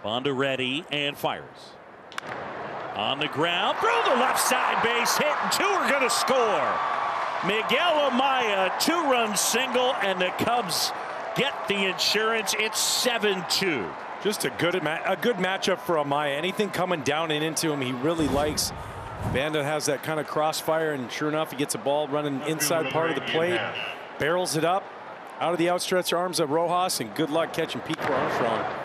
Bonda ready and fires. On the ground, through the left side base hit, and 2 are going to score. Miguel Amaya, 2-run single, and the Cubs get the insurance. It's 7-2. Just a good matchup for Amaya. Anything coming down and into him, he really likes. Banda has that kind of crossfire, and sure enough, he gets a ball running inside part of the plate, barrels it up out of the outstretched arms of Rojas, and good luck catching Pete Armstrong.